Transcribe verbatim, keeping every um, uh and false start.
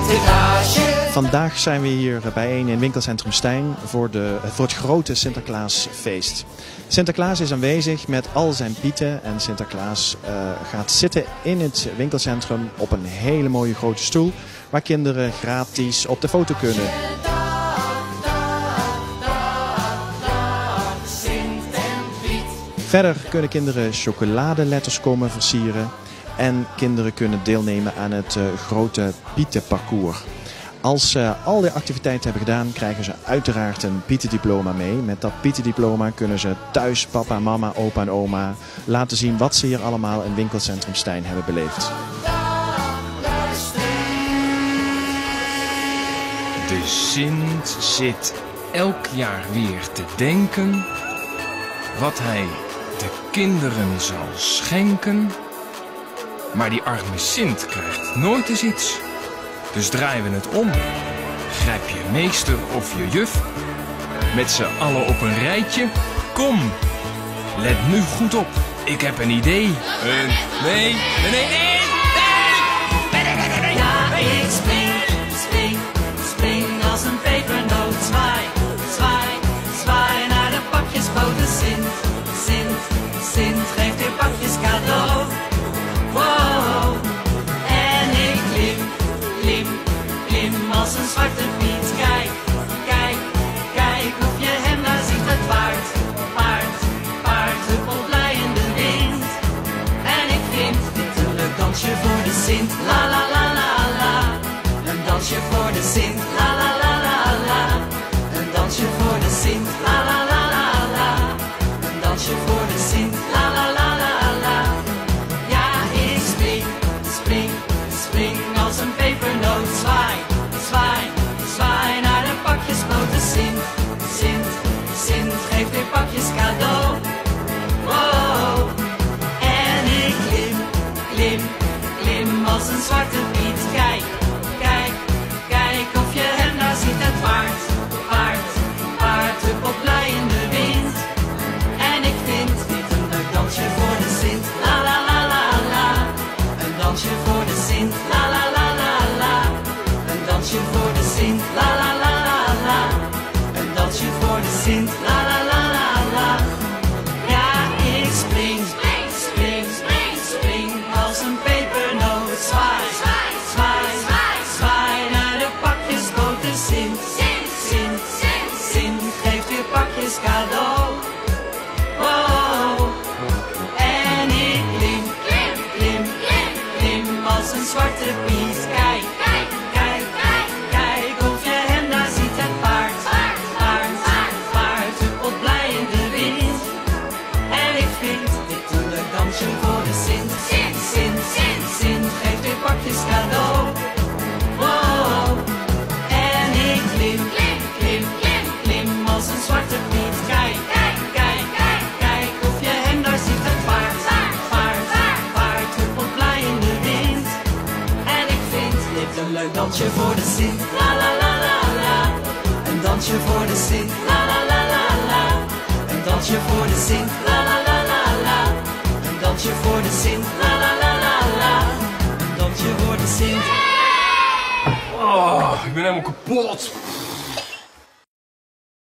Sinterklaasje. Vandaag zijn we hier bijeen in winkelcentrum Stijn voor, de, voor het grote Sinterklaasfeest. Sinterklaas is aanwezig met al zijn pieten en Sinterklaas uh, gaat zitten in het winkelcentrum op een hele mooie grote stoel waar kinderen gratis op de foto kunnen. Verder kunnen kinderen chocoladeletters komen versieren en kinderen kunnen deelnemen aan het uh, grote pietenparcours. Als ze al die activiteiten hebben gedaan, krijgen ze uiteraard een pietendiploma mee. Met dat pietendiploma kunnen ze thuis papa, mama, opa en oma laten zien wat ze hier allemaal in winkelcentrum Stijn hebben beleefd. De Sint zit elk jaar weer te denken wat hij de kinderen zal schenken. Maar die arme Sint krijgt nooit eens iets. Dus draaien we het om. Grijp je meester of je juf met z'n allen op een rijtje. Kom, let nu goed op. Ik heb een idee. Een, nee, nee, nee, nee. Ja, ik spring, spring, spring als een pepernoot. Zwaai, zwaai, zwaai naar de pakjesboten. Sint, Sint, Sint geeft weer pakjes cadeau. Wow, en ik klim, klim, klim als een zwarte Piet. Kijk, kijk, kijk of je hem daar ziet. Het paard, paard, paard, huppelt blij in de wind. En ik vind dit een leuk dansje voor de Sint. La la la la la, een dansje voor de Sint. La la la la la, een dansje voor de Sint. La la la la la, een dansje voor de Sint. La la la la la, ja ik spring, spring, spring als een pepernoot. Zwaai, zwaai, zwaai naar de pakjesboten. Sint, Sint, Sint geeft weer pakjes cadeau. Wow, en ik klim, klim, klim als een zwarte Piet. Kijk, kijk, kijk of je hem daar ziet. Het paard, paard, paard, huppelt blij in de wind. En ik vind dit een leuk dansje voor de Sint. La la la la la, een dansje voor de Sint. La la la la la, een dansje voor de Sint. La la la la la, een dansje voor de Sint. La la la la la, ja ik spring, spring, spring, spring, spring als een pepernoot. Zwaai, zwaai, zwaai, zwaai, zwaai naar de pakjesboten. Sint, Sint, Sint, Sint, Sint geeft weer pakjes cadeau. Wow, en ik klim, klim, klim, klim, klim als een zwarte Piet. Kijk, kijk, kijk, kijk, kijk of je hem daar ziet. Het paard, paard, paard, paard, paard, huppelt blij in de wind. En ik vind dit een leuk dansje voor de Sint. Sint, Sint, Sint, Sint geeft weer pakjes cadeau. Wow, en ik klim, klim, klim, klim, klim als een zwarte Piet. Kijk, kijk, kijk, kijk, kijk of je hem daar ziet. Het paard, paard, paard, paard, paard, huppelt blij in de wind. En ik vind dit een leuk dansje voor de Sint. La la la la la, een dansje voor de Sint. La la la la la, een dansje voor de Sint. La la la la la, een dansje voor de Sint. La la la la la, een dansje voor de Sint. Oh, ik ben helemaal kapot.